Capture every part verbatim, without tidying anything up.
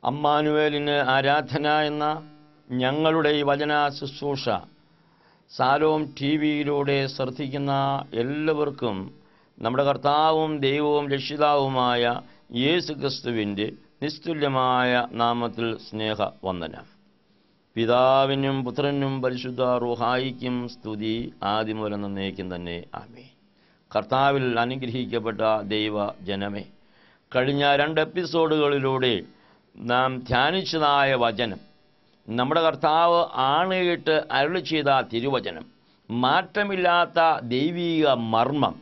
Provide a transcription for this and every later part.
അമ്മാനുവേലിന് ആരാധന എന്ന ഞങ്ങളുടെ ഈ വചന ശുശ്രൂഷ സാലോം ടി വിയിലൂടെ ശ്രദ്ധിക്കുന്ന എല്ലാവർക്കും നമ്മുടെ കർത്താവും ദൈവവും രക്ഷിതാവുമായ യേശു ക്രിസ്തുവിൻ്റെ നിസ്തുല്യമായ നാമത്തിൽ സ്നേഹവന്ദനം. പിതാവിനും പുത്രനും പരിശുദ്ധ റൂഹായിക്കും സ്തുതി ആദ്യം മുതൽ എന്നേക്കും തന്നെ. ആമേൻ. കർത്താവിൽ അനുഗ്രഹിക്കപ്പെട്ട ദൈവ ജനമേ, കഴിഞ്ഞ രണ്ട് എപ്പിസോഡുകളിലൂടെ നാം ധ്യാനിച്ചതായ വചനം, നമ്മുടെ കർത്താവ് ആണയിട്ട് അരുളി ചെയ്ത തിരുവചനം, മാറ്റമില്ലാത്ത ദൈവീക മർമ്മം,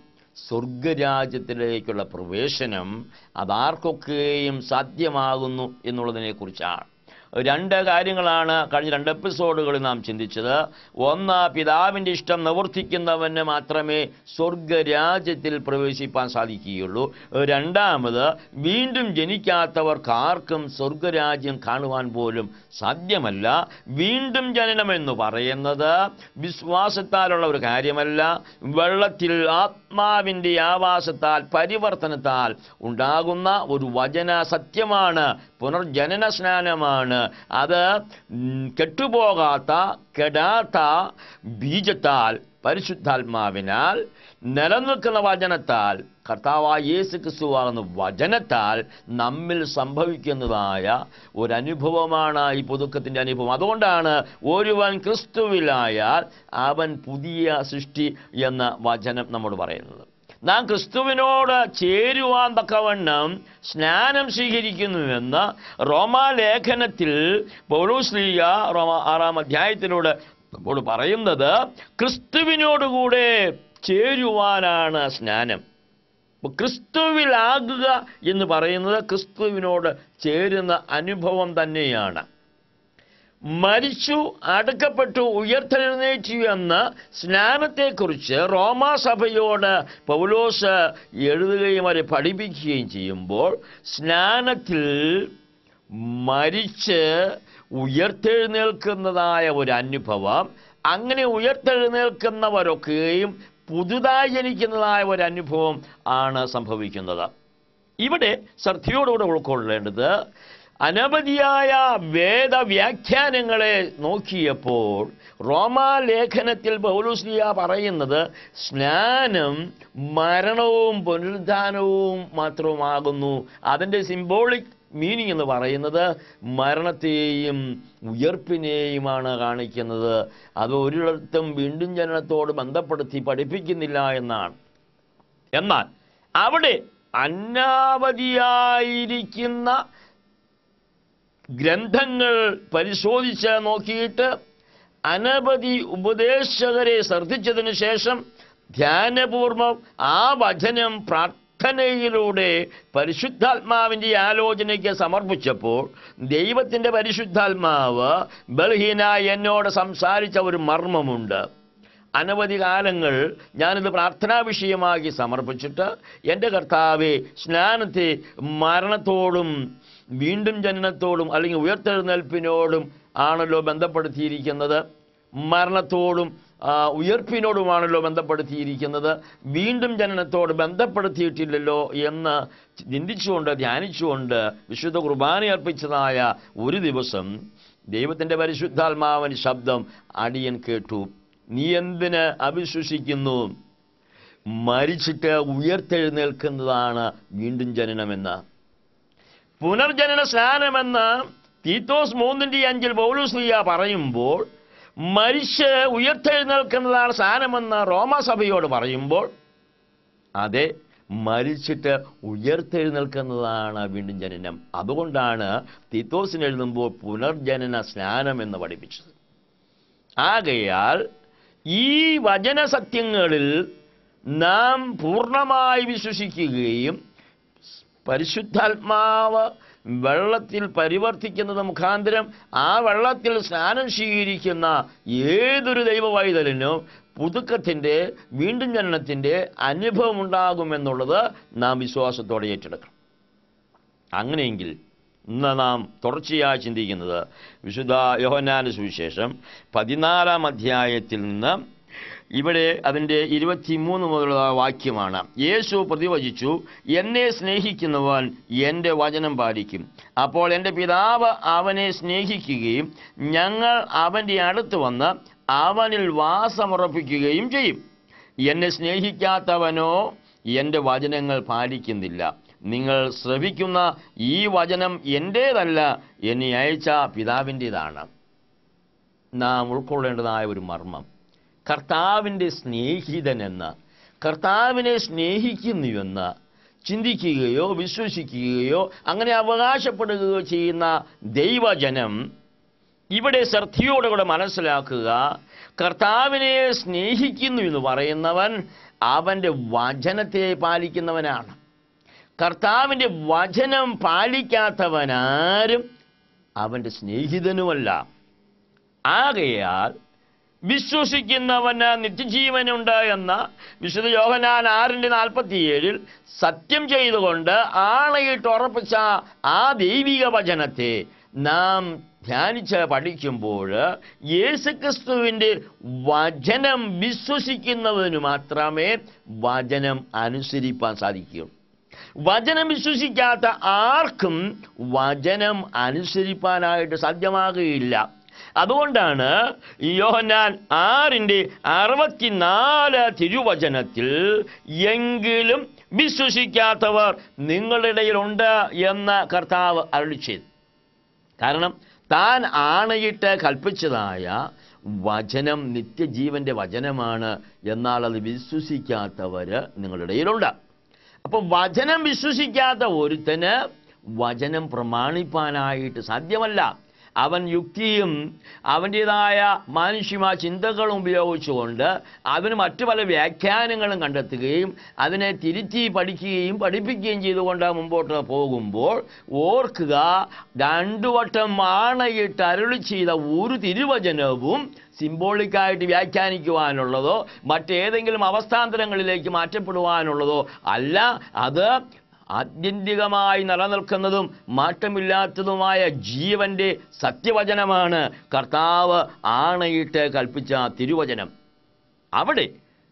സ്വർഗരാജ്യത്തിലേക്കുള്ള പ്രവേശനം അതാർക്കൊക്കെയും സാധ്യമാകുന്നു എന്നുള്ളതിനെക്കുറിച്ചാണ്. രണ്ട് കാര്യങ്ങളാണ് കഴിഞ്ഞ രണ്ട് എപ്പിസോഡുകളിൽ നാം ചിന്തിച്ചത്. ഒന്ന്, പിതാവിൻ്റെ ഇഷ്ടം നിവർത്തിക്കുന്നവന് മാത്രമേ സ്വർഗരാജ്യത്തിൽ പ്രവേശിപ്പാൻ സാധിക്കുകയുള്ളൂ. രണ്ടാമത്, വീണ്ടും ജനിക്കാത്തവർക്കാർക്കും സ്വർഗരാജ്യം കാണുവാൻ പോലും സാധ്യമല്ല. വീണ്ടും ജനനമെന്ന് പറയുന്നത് വിശ്വാസത്താലുള്ള ഒരു കാര്യമല്ല, വെള്ളത്തിൽ ആത്മാവിൻ്റെ ആവാസത്താൽ പരിവർത്തനത്താൽ ഉണ്ടാകുന്ന ഒരു വചന സത്യമാണ്, പുനർജനന സ്നാനമാണ്. അത് കെട്ടുപോകാത്ത കെടാത്ത ബീജത്താൽ പരിശുദ്ധാത്മാവിനാൽ നിലനിൽക്കുന്ന വചനത്താൽ, കർത്താവായ യേശു ക്രിസ്തുവാകുന്ന വചനത്താൽ നമ്മിൽ സംഭവിക്കുന്നതായ ഒരനുഭവമാണ് ഈ പുതുക്കത്തിൻ്റെ അനുഭവം. അതുകൊണ്ടാണ് ഒരുവൻ ക്രിസ്തുവിലായാൽ അവൻ പുതിയ സൃഷ്ടി എന്ന വചനം നമ്മോട് പറയുന്നത്. നാം ക്രിസ്തുവിനോട് ചേരുവാൻ തക്കവണ്ണം സ്നാനം സ്വീകരിക്കുന്നുവെന്ന് റോമാലേഖനത്തിൽ പൗലോസ്ലീഹ റോമ ആറാം അധ്യായത്തിലൂടെ നമ്മോട് പറയുന്നത് ക്രിസ്തുവിനോടുകൂടെ ചേരുവാനാണ് സ്നാനം. ക്രിസ്തുവിലാകുക എന്ന് പറയുന്നത് ക്രിസ്തുവിനോട് ചേരുന്ന അനുഭവം തന്നെയാണ്. മരിച്ചു, അടക്കപ്പെട്ടു, ഉയർത്തെഴുന്നേറ്റു എന്ന സ്നാനത്തെക്കുറിച്ച് റോമാസഭയോട് പൗലോസ് എഴുതുകയും അവരെ പഠിപ്പിക്കുകയും ചെയ്യുമ്പോൾ, സ്നാനത്തിൽ മരിച്ച് ഉയർത്തെഴുന്നേൽക്കുന്നതായ ഒരു അനുഭവം, അങ്ങനെ ഉയർത്തെഴുന്നേൽക്കുന്നവരൊക്കെയും പുതുതായി ജനിക്കുന്നതായ ഒരനുഭവം ആണ് സംഭവിക്കുന്നത്. ഇവിടെ ശ്രദ്ധയോടുകൂടെ ഉൾക്കൊള്ളേണ്ടത്, അനവധിയായ വേദവ്യാഖ്യാനങ്ങളെ നോക്കിയപ്പോൾ റോമാലേഖനത്തിൽ പൗലോസ്ലീഹ പറയുന്നത് സ്നാനം മരണവും പുനരുദ്ധാനവും മാത്രമാകുന്നു. അതിൻ്റെ സിംബോളിക് മീനിങ് എന്ന് പറയുന്നത് മരണത്തെയും ഉയർപ്പിനെയുമാണ് കാണിക്കുന്നത്. അത് ഒരിടത്തും വീണ്ടും ജനനത്തോട് ബന്ധപ്പെടുത്തി പഠിപ്പിക്കുന്നില്ല എന്നാണ്. എന്നാൽ അവിടെ അനവധിയായിരിക്കുന്ന ഗ്രന്ഥങ്ങൾ പരിശോധിച്ച് നോക്കിയിട്ട് അനവധി ഉപദേശകരെ ശ്രദ്ധിച്ചതിന് ശേഷം ധ്യാനപൂർവം ആ വചനം പ്രാർത്ഥനയിലൂടെ പരിശുദ്ധാത്മാവിൻ്റെ ആലോചനയ്ക്ക് സമർപ്പിച്ചപ്പോൾ ദൈവത്തിൻ്റെ പരിശുദ്ധാത്മാവ് ബലഹീനായി എന്നോട് സംസാരിച്ച ഒരു മർമ്മമുണ്ട്. അനവധി കാലങ്ങൾ ഞാനിത് പ്രാർത്ഥനാ വിഷയമാക്കി സമർപ്പിച്ചിട്ട്, എൻ്റെ കർത്താവേ, സ്നാനത്തെ മരണത്തോടും വീണ്ടും ജനനത്തോടും അല്ലെങ്കിൽ ഉയർത്തെഴുന്നേൽപ്പിനോടും ആണല്ലോ ബന്ധപ്പെടുത്തിയിരിക്കുന്നത്, മരണത്തോടും ഉയർപ്പിനോടുമാണല്ലോ ബന്ധപ്പെടുത്തിയിരിക്കുന്നത്, വീണ്ടും ജനനത്തോട് ബന്ധപ്പെടുത്തിയിട്ടില്ലല്ലോ എന്ന് ചിന്തിച്ചുകൊണ്ട് ധ്യാനിച്ചുകൊണ്ട് വിശുദ്ധ കുർബാന അർപ്പിച്ചതായ ഒരു ദിവസം ദൈവത്തിൻ്റെ പരിശുദ്ധാത്മാവിൻ്റെ ശബ്ദം അടിയൻ കേട്ടു. നീ എന്തിന് അവിശ്വസിക്കുന്നു? മരിച്ചിട്ട് ഉയർത്തെഴുന്നേൽക്കുന്നതാണ് വീണ്ടും ജനനമെന്ന്. പുനർജനന സ്നാനമെന്ന് തീത്തോസ് മൂന്നിൻ്റെ അഞ്ചിൽ പൗലോസ്ലീഹ പറയുമ്പോൾ, മരിച്ച് ഉയർത്തെഴുന്നേൽക്കുന്നതാണ് സ്നാനമെന്ന് റോമാസഭയോട് പറയുമ്പോൾ, അതെ, മരിച്ചിട്ട് ഉയർത്തെഴുന്നേൽക്കുന്നതാണ് വീണ്ടും ജനനം. അതുകൊണ്ടാണ് തീത്തോസിന് എഴുതുമ്പോൾ പുനർജനന സ്നാനം എന്ന് പഠിപ്പിച്ചത്. ആകയാൽ ഈ വചനസത്യങ്ങളിൽ നാം പൂർണ്ണമായി വിശ്വസിക്കുകയും പരിശുദ്ധാത്മാവ് വെള്ളത്തിൽ പരിവർത്തിക്കുന്നത് മുഖാന്തരം ആ വെള്ളത്തിൽ സ്നാനം സ്വീകരിക്കുന്ന ഏതൊരു ദൈവവൈതലിനും പുതുക്കത്തിൻ്റെ വീണ്ടും ജനനത്തിൻ്റെ അനുഭവം ഉണ്ടാകുമെന്നുള്ളത് നാം വിശ്വാസത്തോടെ ഏറ്റെടുക്കണം. അങ്ങനെയെങ്കിൽ ഇന്ന് നാം തുടർച്ചയായി ചിന്തിക്കുന്നത് വിശുദ്ധ യോഹന്നാന്റെ സുവിശേഷം പതിനാലാം അധ്യായത്തിൽ നിന്ന് ഇവിടെ അതിൻ്റെ ഇരുപത്തിമൂന്ന് മുതലുള്ള വാക്യമാണ്. യേശു പ്രതിവചിച്ചു, എന്നെ സ്നേഹിക്കുന്നവൻ എൻ്റെ വചനം പാലിക്കും. അപ്പോൾ എൻ്റെ പിതാവ് അവനെ സ്നേഹിക്കുകയും ഞങ്ങൾ അവൻ്റെ അടുത്ത് വന്ന് അവനിൽ വാസമുറപ്പിക്കുകയും ചെയ്യും. എന്നെ സ്നേഹിക്കാത്തവനോ എൻ്റെ വചനങ്ങൾ പാലിക്കുന്നില്ല. നിങ്ങൾ ശ്രവിക്കുന്ന ഈ വചനം എൻ്റേതല്ല, എന്നെ അയച്ച പിതാവിൻ്റേതാണ്. നാം ഉൾക്കൊള്ളേണ്ടതായ ഒരു മർമ്മം, കർത്താവിൻ്റെ സ്നേഹിതനെന്ന്, കർത്താവിനെ സ്നേഹിക്കുന്നുവെന്ന് ചിന്തിക്കുകയോ വിശ്വസിക്കുകയോ അങ്ങനെ അവകാശപ്പെടുകയോ ചെയ്യുന്ന ദൈവജനം ഇവിടെ ശ്രദ്ധയോടുകൂടെ മനസ്സിലാക്കുക, കർത്താവിനെ സ്നേഹിക്കുന്നു എന്ന് പറയുന്നവൻ അവൻ്റെ വചനത്തെ പാലിക്കുന്നവനാണ്. കർത്താവിൻ്റെ വചനം പാലിക്കാത്തവനാരും അവൻ്റെ സ്നേഹിതനുമല്ല. ആകയാൽ വിശ്വസിക്കുന്നവന് നിത്യജീവനുണ്ട് എന്ന വിശുദ്ധ യോഹന്നാൻ ആറിൻ്റെ നാൽപ്പത്തിയേഴിൽ സത്യം ചെയ്തുകൊണ്ട് ആണയിട്ട് ഉറപ്പിച്ച ആ ദൈവിക വചനത്തെ നാം ധ്യാനിച്ച് പഠിക്കുമ്പോൾ യേശുക്രിസ്തുവിൻ്റെ വചനം വിശ്വസിക്കുന്നവന് മാത്രമേ വചനം അനുസരിപ്പാൻ സാധിക്കുകയുള്ളൂ. വചനം വിശ്വസിക്കാത്ത ആർക്കും വചനം അനുസരിപ്പാനായിട്ട് സാധ്യമാകുകയില്ല. അതുകൊണ്ടാണ് യോഹന്നാൻ ആറിൻ്റെ അറുപത്തിനാല് തിരുവചനത്തിൽ എങ്കിലും വിശ്വസിക്കാത്തവർ നിങ്ങളുടെ ഇടയിലുണ്ട് എന്ന് കർത്താവ് അരുളി ചെയ്തു. കാരണം താൻ ആണയിട്ട് കൽപ്പിച്ചതായ വചനം നിത്യജീവൻ്റെ വചനമാണ്. എന്നാൽ അത് വിശ്വസിക്കാത്തവർ നിങ്ങളുടെ ഇടയിലുണ്ട്. അപ്പോൾ വചനം വിശ്വസിക്കാത്ത ഒരുത്തന് വചനം പ്രമാണിപ്പാനായിട്ട് സാധ്യമല്ല. അവൻ യുക്തിയും അവൻ്റേതായ മാനുഷികമായ ചിന്തകളും ഉപയോഗിച്ചുകൊണ്ട് അവന് മറ്റു പല വ്യാഖ്യാനങ്ങളും കണ്ടെത്തുകയും അതിനെ തിരുത്തി പഠിക്കുകയും പഠിപ്പിക്കുകയും ചെയ്തുകൊണ്ട് മുമ്പോട്ട് പോകുമ്പോൾ ഓർക്കുക, രണ്ടു വട്ടം ആണയിട്ട് അരുളി ചെയ്ത ഒരു തിരുവചനവും സിംബോളിക്കായിട്ട് വ്യാഖ്യാനിക്കുവാനുള്ളതോ മറ്റേതെങ്കിലും അവസ്ഥാന്തരങ്ങളിലേക്ക് മാറ്റപ്പെടുവാനുള്ളതോ അല്ല. അത് ആത്യന്തികമായി നിലനിൽക്കുന്നതും മാറ്റമില്ലാത്തതുമായ ജീവന്റെ സത്യവചനമാണ് കർത്താവ് ആണയിട്ട് കൽപ്പിച്ച തിരുവചനം. അവിടെ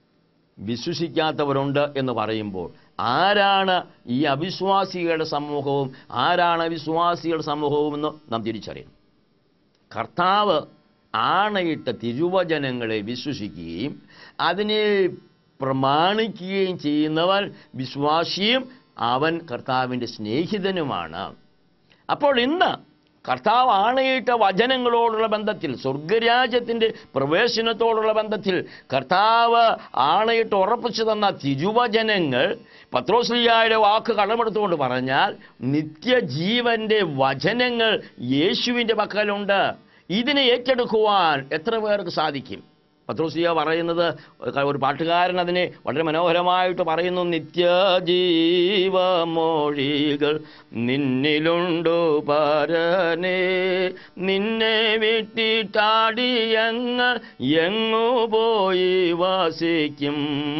വിശ്വസിക്കാത്തവരുണ്ട് എന്ന് പറയുമ്പോൾ ആരാണ് ഈ അവിശ്വാസികളുടെ സമൂഹവും ആരാണ് വിശ്വാസികളുടെ സമൂഹവും എന്ന് നാം തിരിച്ചറിയണം. കർത്താവ് ആണയിട്ട തിരുവചനങ്ങളെ വിശ്വസിക്കുകയും അതിനെ പ്രമാണിക്കുകയും ചെയ്യുന്നവൻ വിശ്വാസിയും അവൻ കർത്താവിൻ്റെ സ്നേഹിതനുമാണ്. അപ്പോൾ ഇന്ന് കർത്താവ് ആണയിട്ട വചനങ്ങളോടുള്ള ബന്ധത്തിൽ, സ്വർഗരാജ്യത്തിൻ്റെ പ്രവേശനത്തോടുള്ള ബന്ധത്തിൽ കർത്താവ് ആണയിട്ട് ഉറപ്പിച്ചു തന്ന തിരുവചനങ്ങൾ പത്രോസ്ലീഹായുടെ വാക്ക് കടമെടുത്തുകൊണ്ട് പറഞ്ഞാൽ നിത്യജീവൻ്റെ വചനങ്ങൾ യേശുവിൻ്റെ പക്കലുണ്ട്. ഇതിനെ ഏറ്റെടുക്കുവാൻ എത്ര പേർക്ക് സാധിക്കും? പത്രോസ്ലീഹ പറയുന്നത്, ഒരു പാട്ടുകാരൻ അതിനെ വളരെ മനോഹരമായിട്ട് പറയുന്നു, നിത്യജീവമൊഴികൾ നിന്നിലുണ്ടു പരനേ, നിന്നെ വിട്ടിട്ടാടിയങ്ങൾ എങ്ങു പോയി വസിക്കും.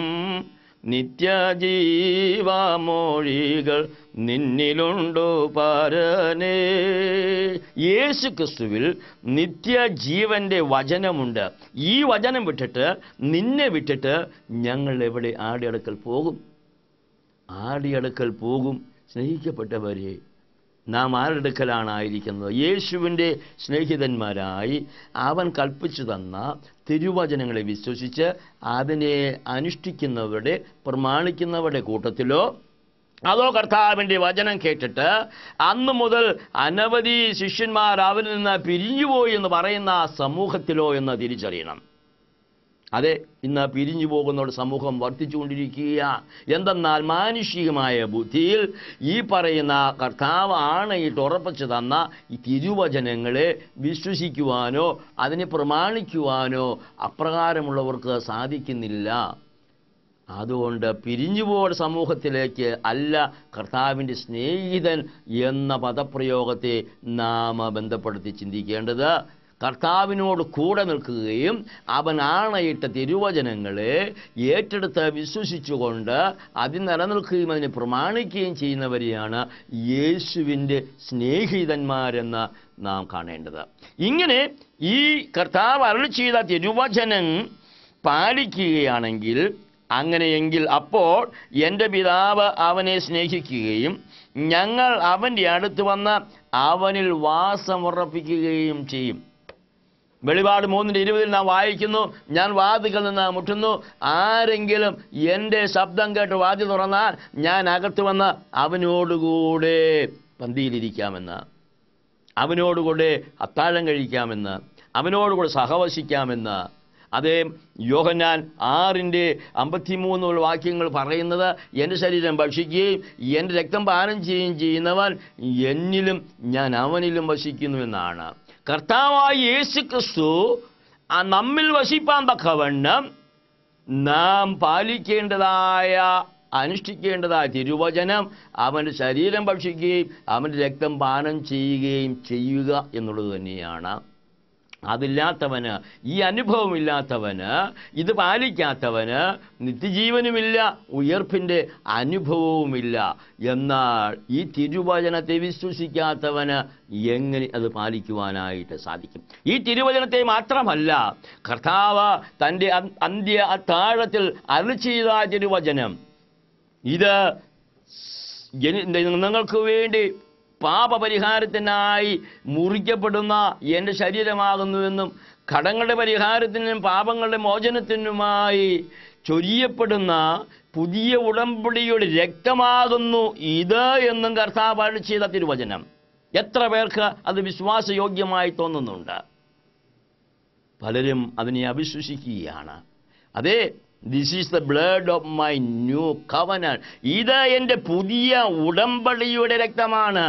നിത്യജീവമൊഴികൾ നിന്നിലുണ്ടു പരനേ. യേശു ക്രിസ്തുവിൽ നിത്യജീവന്റെ വചനമുണ്ട്. ഈ വചനം വിട്ടിട്ട്, നിന്നെ വിട്ടിട്ട് ഞങ്ങൾ എവിടെ ആടിയടക്കൽ പോകും? ആടിയടക്കൽ പോകും. സ്നേഹിക്കപ്പെട്ടവരെ, നാം ആരുടെ അടുക്കലാണ് ആയിരിക്കുന്നത്? യേശുവിൻ്റെ സ്നേഹിതന്മാരായി അവൻ കൽപ്പിച്ചു തന്ന തിരുവചനങ്ങളെ വിശ്വസിച്ച് അതിനെ അനുഷ്ഠിക്കുന്നവരുടെ പ്രമാണിക്കുന്നവരുടെ കൂട്ടത്തിലോ, അതോ കർത്താവിൻ്റെ വചനം കേട്ടിട്ട് അന്ന് മുതൽ അനവധി ശിഷ്യന്മാർ അവരിൽ നിന്ന് പിരിഞ്ഞുപോയി എന്ന് പറയുന്ന സമൂഹത്തിലോ എന്ന് തിരിച്ചറിയണം. അതെ, ഇന്ന് പിരിഞ്ഞു പോകുന്ന ഒരു സമൂഹം വർദ്ധിച്ചുകൊണ്ടിരിക്കുക. എന്തെന്നാൽ മാനുഷികമായ ബുദ്ധിയിൽ ഈ പറയുന്ന കർത്താവ് ആണയിട്ട് ഉറപ്പിച്ചു തന്ന ഈ തിരുവചനങ്ങളെ വിശ്വസിക്കുവാനോ അതിനെ പ്രമാണിക്കുവാനോ അപ്രകാരമുള്ളവർക്ക് സാധിക്കുന്നില്ല. അതുകൊണ്ട് പിരിഞ്ഞുപോയ സമൂഹത്തിലേക്ക് അല്ല കർത്താവിൻ്റെ സ്നേഹിതൻ എന്ന പദപ്രയോഗത്തെ നാം ബന്ധപ്പെടുത്തി ചിന്തിക്കേണ്ടത്. കർത്താവിനോട് കൂടെ നിൽക്കുകയും അവൻ ആണയിട്ട തിരുവചനങ്ങളെ ഏറ്റെടുത്ത് വിശ്വസിച്ചുകൊണ്ട് അതിൽ നിലനിൽക്കുകയും അതിനെ പ്രമാണിക്കുകയും ചെയ്യുന്നവരെയാണ് യേശുവിൻ്റെ സ്നേഹിതന്മാരെന്ന് നാം കാണേണ്ടത്. ഇങ്ങനെ ഈ കർത്താവ് അരുളി ചെയ്ത തിരുവചനം പാലിക്കുകയാണെങ്കിൽ, അങ്ങനെയെങ്കിൽ അപ്പോൾ എൻ്റെ പിതാവ് അവനെ സ്നേഹിക്കുകയും ഞങ്ങൾ അവൻ്റെ അടുത്ത് വന്ന് അവനിൽ വാസമുറപ്പിക്കുകയും ചെയ്യും. വെളിപാട് മൂന്നിൻ്റെ ഇരുപതിൽ നാം വായിക്കുന്നു, ഞാൻ വാതിൽക്കൽ നിന്ന് മുട്ടുന്നു, ആരെങ്കിലും എൻ്റെ ശബ്ദം കേട്ട് വാതിൽ തുറന്നാൽ ഞാൻ അകത്ത് വന്ന് അവനോടുകൂടെ പന്തിയിലിരിക്കാമെന്ന്, അവനോടുകൂടെ അത്താഴം കഴിക്കാമെന്ന്, അവനോടുകൂടെ സഹവസിക്കാമെന്ന്. അതേ യോഹന്നാൻ ആറിൻ്റെ അമ്പത്തിമൂന്ന് വാക്യങ്ങൾ പറയുന്നത്, എൻ്റെ ശരീരം ഭക്ഷിക്കുകയും എൻ്റെ രക്തം പാനം ചെയ്യുകയും ചെയ്യുന്നവൻ എന്നിലും ഞാൻ അവനിലും വസിക്കുന്നു എന്നാണ്. കർത്താവായ യേശുക്രിസ്തു നമ്മിൽ വസിപ്പാൻ തക്കവണ്ണം നാം പാലിക്കേണ്ടതായ അനുഷ്ഠിക്കേണ്ടതായ തിരുവചനം അവൻ്റെ ശരീരം ഭക്ഷിക്കുകയും അവൻ്റെ രക്തം പാനം ചെയ്യുകയും ചെയ്യുക എന്നുള്ളത് തന്നെയാണ്. അതില്ലാത്തവന്, ഈ അനുഭവമില്ലാത്തവന്, ഇത് പാലിക്കാത്തവന് നിത്യജീവനുമില്ല, ഉയർപ്പിൻ്റെ അനുഭവവുമില്ല. എന്നാൽ ഈ തിരുവചനത്തെ വിശ്വസിക്കാത്തവന് എങ്ങനെ അത് പാലിക്കുവാനായിട്ട് സാധിക്കും? ഈ തിരുവചനത്തെ മാത്രമല്ല, കർത്താവ് തൻ്റെ അന്ത്യ അത്താഴത്തിൽ അരുളി ചെയ്ത തിരുവചനം, ഇത് നിങ്ങൾക്ക് വേണ്ടി പാപപരിഹാരത്തിനായി മുറിക്കപ്പെടുന്ന എൻ്റെ ശരീരമാകുന്നുവെന്നും കടങ്ങളുടെ പരിഹാരത്തിനും പാപങ്ങളുടെ മോചനത്തിനുമായി ചൊരിയപ്പെടുന്ന പുതിയ ഉടമ്പടിയുടെ രക്തമാകുന്നു ഇത് എന്നും കർത്താവ് അരുളി ചെയ്ത തിരുവചനം. എത്ര പേർക്ക് അത് വിശ്വാസയോഗ്യമായി തോന്നുന്നുണ്ട്? പലരും അതിനെ അവിശ്വസിക്കുകയാണ്. അതേ, this is the blood of my new covenant, ഇത് എൻ്റെ പുതിയ ഉടമ്പടിയുടെ രക്തമാണ്.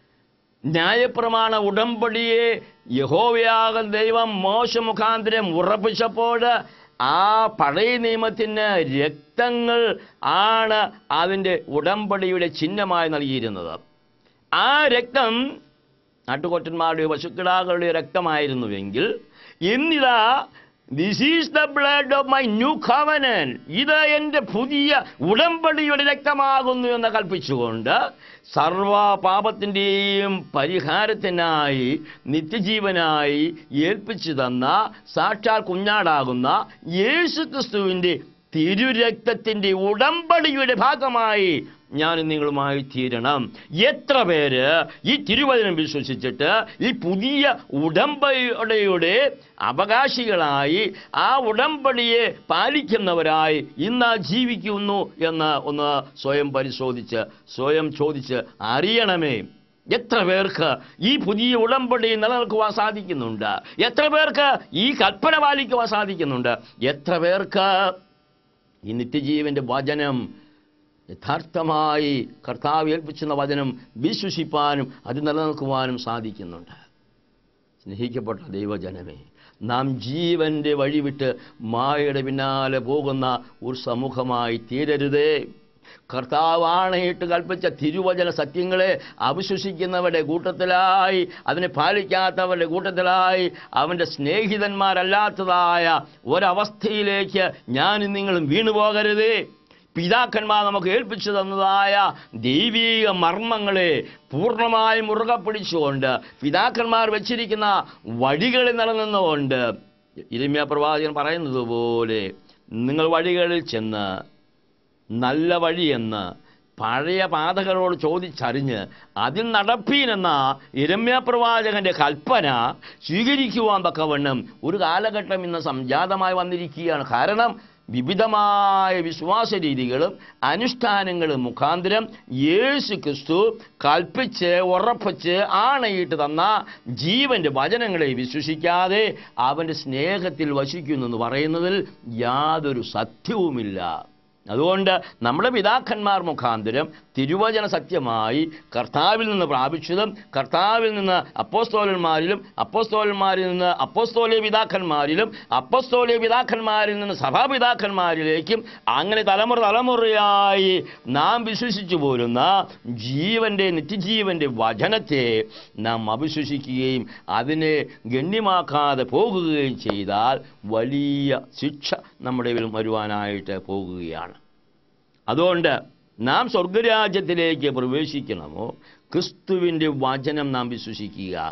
ന്യായപ്രമാണ ഉടമ്പടിയെ യഹോവയാകുന്ന ദൈവം മോശ മുഖാന്തരം ഉറപ്പിച്ചപ്പോൾ ആ പഴയ നിയമത്തിന് രക്തങ്ങൾ ആണ് അതിൻ്റെ ഉടമ്പടിയുടെ ചിഹ്നമായി നൽകിയിരുന്നത്. ആ രക്തം നാട്ടുകൊറ്റന്മാരുടെയോ പശുക്കിടാക്കളുടെയോ രക്തമായിരുന്നുവെങ്കിൽ ഇന്നിതാ this is the blood of my new covenant, ഇത് എൻ്റെ പുതിയ ഉടമ്പടിയുടെ രക്തമാകുന്നു എന്ന് കൽപ്പിച്ചുകൊണ്ട് സർവ പാപത്തിൻ്റെയും പരിഹാരത്തിനായി നിത്യജീവനായി ഏൽപ്പിച്ചു തന്ന സാക്ഷാൽ കുഞ്ഞാടാകുന്ന യേശുക്രിസ്തുവിൻ്റെ തിരുരക്തത്തിൻ്റെ ഉടമ്പടിയുടെ ഭാഗമായി ഞാൻ നിങ്ങളുമായി തീരണം. എത്ര പേര് ഈ തിരുവചനം വിശ്വസിച്ചിട്ട് ഈ പുതിയ ഉടമ്പടിയുടെ അവകാശികളായി ആ ഉടമ്പടിയെ പാലിക്കുന്നവരായി ഇന്ന് ജീവിക്കുന്നു എന്ന് ഒന്ന് സ്വയം പരിശോധിച്ച് സ്വയം ചോദിച്ച് അറിയണമേ. എത്ര പേർക്ക് ഈ പുതിയ ഉടമ്പടി നിലനിൽക്കുവാൻ സാധിക്കുന്നുണ്ട്? എത്ര പേർക്ക് ഈ കൽപ്പന പാലിക്കുവാൻ സാധിക്കുന്നുണ്ട്? എത്ര പേർക്ക് ഈ നിത്യജീവൻ്റെ വചനം യഥാർത്ഥമായി കർത്താവ് ഏൽപ്പിച്ചുന്ന വചനം വിശ്വസിപ്പാനും അത് നിലനിൽക്കുവാനും സാധിക്കുന്നുണ്ട്? സ്നേഹിക്കപ്പെട്ട ദൈവജനമേ, നാം ജീവൻ്റെ വഴിവിട്ട് മായയുടെ പിന്നാലെ പോകുന്ന ഒരു സമൂഹമായി തീരരുതേ. കർത്താവ് ആണയിട്ട് കൽപ്പിച്ച തിരുവചന സത്യങ്ങളെ അവിശ്വസിക്കുന്നവരുടെ കൂട്ടത്തിലായി, അതിനെ പാലിക്കാത്തവരുടെ കൂട്ടത്തിലായി, അവൻ്റെ സ്നേഹിതന്മാരല്ലാത്തതായ ഒരവസ്ഥയിലേക്ക് ഞാനും നിങ്ങളും വീണുപോകരുതേ. പിതാക്കന്മാർ നമുക്ക് ഏൽപ്പിച്ചു തന്നതായ ദൈവീക മർമ്മങ്ങളെ പൂർണ്ണമായും മുറുകെ പിടിച്ചുകൊണ്ട് പിതാക്കന്മാർ വെച്ചിരിക്കുന്ന വഴികളിൽ നിലനിന്നുകൊണ്ട് യിരെമ്യാ പ്രവാചകൻ പറയുന്നത് പോലെ നിങ്ങൾ വഴികളിൽ ചെന്ന് നല്ല വഴിയെന്ന് പഴയ പാതകളോട് ചോദിച്ചറിഞ്ഞ് അതിൽ നടപ്പീനെന്ന യിരെമ്യാ പ്രവാചകന്റെ കൽപ്പന സ്വീകരിക്കുവാൻ തക്കവണ്ണം ഒരു കാലഘട്ടം ഇന്ന് സംജാതമായി വന്നിരിക്കുകയാണ്. കാരണം വിവിധമായ വിശ്വാസ രീതികളും അനുഷ്ഠാനങ്ങളും മുഖാന്തരം യേശു ക്രിസ്തു കൽപ്പിച്ച് ഉറപ്പിച്ച് ആണയിട്ട് തന്ന ജീവൻ്റെ വചനങ്ങളെ വിശ്വസിക്കാതെ അവൻ്റെ സ്നേഹത്തിൽ വസിക്കുന്നു എന്ന് പറയുന്നതിൽ യാതൊരു സത്യവുമില്ല. അതുകൊണ്ട് നമ്മുടെ പിതാക്കന്മാർ മുഖാന്തരം തിരുവചന സത്യമായി കർത്താവിൽ നിന്ന് പ്രാപിച്ചതും കർത്താവിൽ നിന്ന് അപ്പോസ്തോലന്മാരിലും അപ്പോസ്തോലന്മാരിൽ നിന്ന് അപ്പോസ്തോലിയ പിതാക്കന്മാരിലും അപ്പോസ്തോലിയ പിതാക്കന്മാരിൽ നിന്ന് സഭാപിതാക്കന്മാരിലേക്കും അങ്ങനെ തലമുറ തലമുറയായി നാം വിശ്വസിച്ചു പോരുന്ന ജീവൻ്റെ നിത്യജീവൻ്റെ വചനത്തെ നാം അവിശ്വസിക്കുകയും അതിനെ ഗണ്യമാക്കാതെ പോകുകയും ചെയ്താൽ വലിയ ശിക്ഷ നമ്മുടെ മേൽ വരുവാനായിട്ട് പോകുകയാണ്. അതുകൊണ്ട് നാം സ്വർഗരാജ്യത്തിലേക്ക് പ്രവേശിക്കണമോ ക്രിസ്തുവിൻ്റെ വചനം നാം വിശ്വസിക്കുക.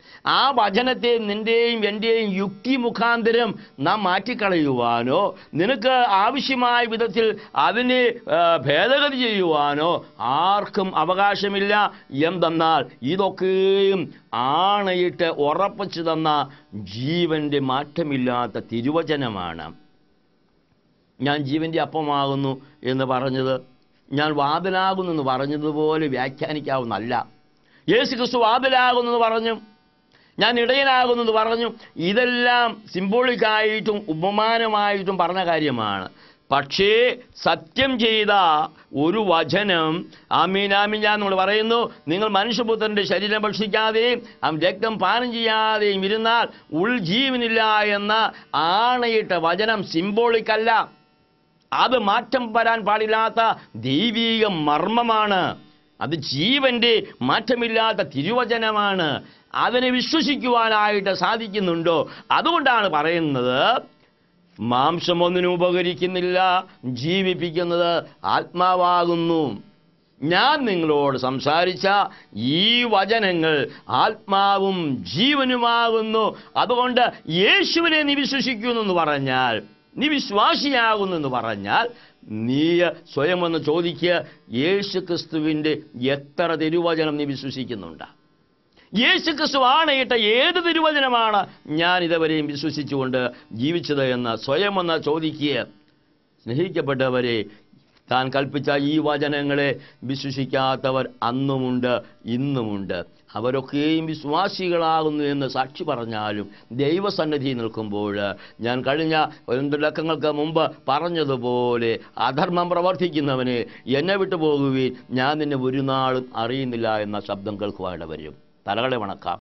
ആ വചനത്തെ നിൻ്റെയും എൻ്റെയും യുക്തി മുഖാന്തരം നാം മാറ്റിക്കളയുവാനോ നിനക്ക് ആവശ്യമായ വിധത്തിൽ അതിനെ ഭേദഗതി ചെയ്യുവാനോ ആർക്കും അവകാശമില്ല. എന്തെന്നാൽ ഇതൊക്കെയും ആണയിട്ട് ഉറപ്പിച്ചു തന്ന ജീവൻ്റെ മാറ്റമില്ലാത്ത തിരുവചനമാണ്. ഞാൻ ജീവൻ്റെ അപ്പമാകുന്നു എന്ന് പറഞ്ഞത്, ഞാൻ വാതിലാകുന്നു എന്ന് പറഞ്ഞതുപോലെ വ്യാഖ്യാനിക്കാവുന്നല്ല. യേശു ക്രിസ്തു വാതിലാകുന്നെന്ന് പറഞ്ഞു, ഞാൻ ഇടയനാകുന്നെന്ന് പറഞ്ഞു. ഇതെല്ലാം സിംബോളിക്കായിട്ടും ഉപമാനമായിട്ടും പറഞ്ഞ കാര്യമാണ്. പക്ഷേ സത്യം ചെയ്ത ഒരു വചനം, ആമീൻ ആമീൻ ഞാൻ നമ്മൾ പറയുന്നു, നിങ്ങൾ മനുഷ്യപുത്രൻ്റെ ശരീരം ഭക്ഷിക്കാതെയും അവൻ രക്തം പാനം ചെയ്യാതെയും ഇരുന്നാൽ ഉൾജീവനില്ല എന്ന ആണയിട്ട വചനം സിംബോളിക്കല്ല. അത് മാറ്റം വരാൻ പാടില്ലാത്ത ദൈവീക മർമ്മമാണ്. അത് ജീവൻ്റെ മാറ്റമില്ലാത്ത തിരുവചനമാണ്. അതിനെ വിശ്വസിക്കുവാനായിട്ട് സാധിക്കുന്നുണ്ടോ? അതുകൊണ്ടാണ് പറയുന്നത്, മാംസമൊന്നിനും ഉപകരിക്കുന്നില്ല, ജീവിപ്പിക്കുന്നത് ആത്മാവാകുന്നു. ഞാൻ നിങ്ങളോട് സംസാരിച്ച ഈ വചനങ്ങൾ ആത്മാവും ജീവനുമാകുന്നു. അതുകൊണ്ട് യേശുവിനെ നീ വിശ്വസിക്കുന്നു എന്ന് പറഞ്ഞാൽ, നീ വിശ്വാസിയാകുന്നെന്ന് പറഞ്ഞാൽ, നീ സ്വയം ഒന്ന് ചോദിക്കുക, യേശു ക്രിസ്തുവിൻ്റെ എത്ര തിരുവചനം നീ വിശ്വസിക്കുന്നുണ്ട്? യേശു ക്രിസ്തു ആണയിട്ട ഏത് തിരുവചനമാണ് ഞാൻ ഇതുവരെയും വിശ്വസിച്ചുകൊണ്ട് ജീവിച്ചത് എന്ന് സ്വയം ഒന്ന് ചോദിക്കുക. സ്നേഹിക്കപ്പെട്ടവരെ, താൻ കൽപ്പിച്ച ഈ വചനങ്ങളെ വിശ്വസിക്കാത്തവർ അന്നുമുണ്ട്, ഇന്നുമുണ്ട്. അവരൊക്കെയും വിശ്വാസികളാകുന്നു എന്ന് സാക്ഷി പറഞ്ഞാലും ദൈവസന്നിധി നിൽക്കുമ്പോൾ, ഞാൻ കഴിഞ്ഞ രണ്ട് ലക്കങ്ങൾക്ക് മുമ്പ് പറഞ്ഞതുപോലെ, അധർമ്മം പ്രവർത്തിക്കുന്നവനെ എന്നെ വിട്ടു പോകുകയും ഞാൻ നിന്നെ ഒരു നാളും അറിയുന്നില്ല എന്ന ശബ്ദം കേൾക്കുവാനിട വരും. തലകളെ വണക്കാം.